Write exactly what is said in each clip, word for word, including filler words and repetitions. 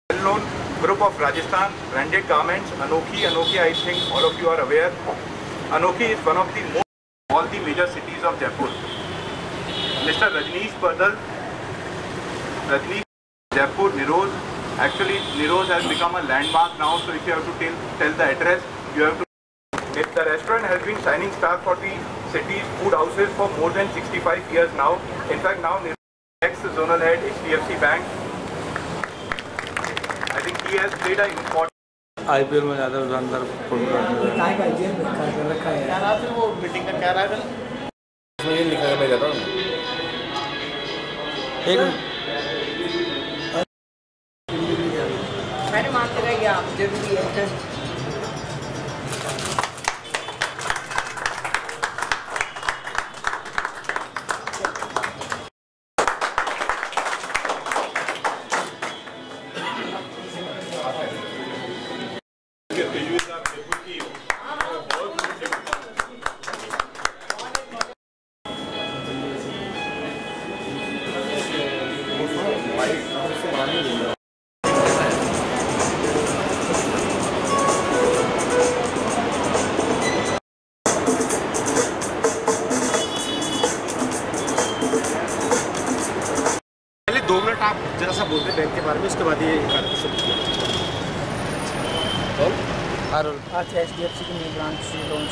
Well-known group of Rajasthan branded garments, Anokhi. Anokhi, I think all of you are aware. Anokhi is one of the most all the major cities of Jaipur. Mister Rajneesh Badal, Rajneesh Jaipur Niroz. Actually, Niroz has become a landmark now. So if you have to tell tell the address, you have to. If the restaurant has been shining star for the city's food houses for more than sixty-five years now. In fact, now Niroz ex-zonal head H D F C Bank. I think he has played an important. IPL में ज़्यादा अंदर क्या रहा फिर वो meeting का क्या रहा कल? उसमें ये लिखा है मैं जाता हूँ एक मैंने मान लिया कि आप जरूरी है। दो मिनट आप जरा सा बोलते हैं बैंक के बारे में, उसके बाद ये कार्यक्रम शुरू किया। आज एच डी एफ सी की नई ब्रांच लॉन्च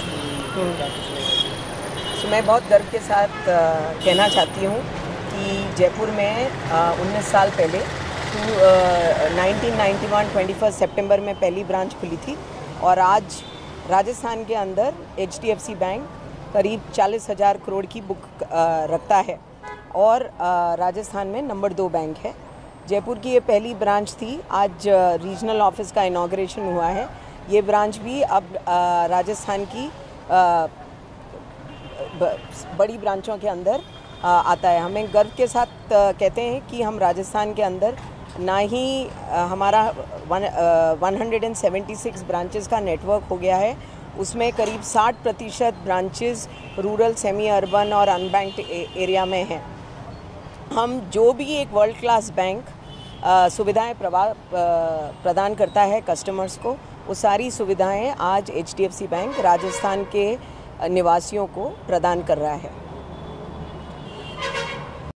की। सो मैं बहुत गर्व के साथ आ, कहना चाहती हूँ कि जयपुर में उन्नीस साल पहले nineteen ninety one twenty first सितंबर में पहली ब्रांच खुली थी और आज राजस्थान के अंदर H D F C bank करीब चालीस हज़ार करोड़ की बुक आ, रखता है और राजस्थान में नंबर दो बैंक है। जयपुर की ये पहली ब्रांच थी। आज रीजनल ऑफिस का इनॉग्रेशन हुआ है। ये ब्रांच भी अब आ, राजस्थान की आ, ब, बड़ी ब्रांचों के अंदर आ, आता है। हमें गर्व के साथ आ, कहते हैं कि हम राजस्थान के अंदर ना ही आ, हमारा one one hundred and seventy six branches का नेटवर्क हो गया है, उसमें करीब साठ प्रतिशत ब्रांचेस रूरल, सेमी अर्बन और अनबैंक्ड एरिया में हैं। हम जो भी एक वर्ल्ड क्लास बैंक सुविधाएं प्रदान करता है कस्टमर्स को, वो सारी सुविधाएं आज H D F C bank Rajasthan के निवासियों को प्रदान कर रहा है।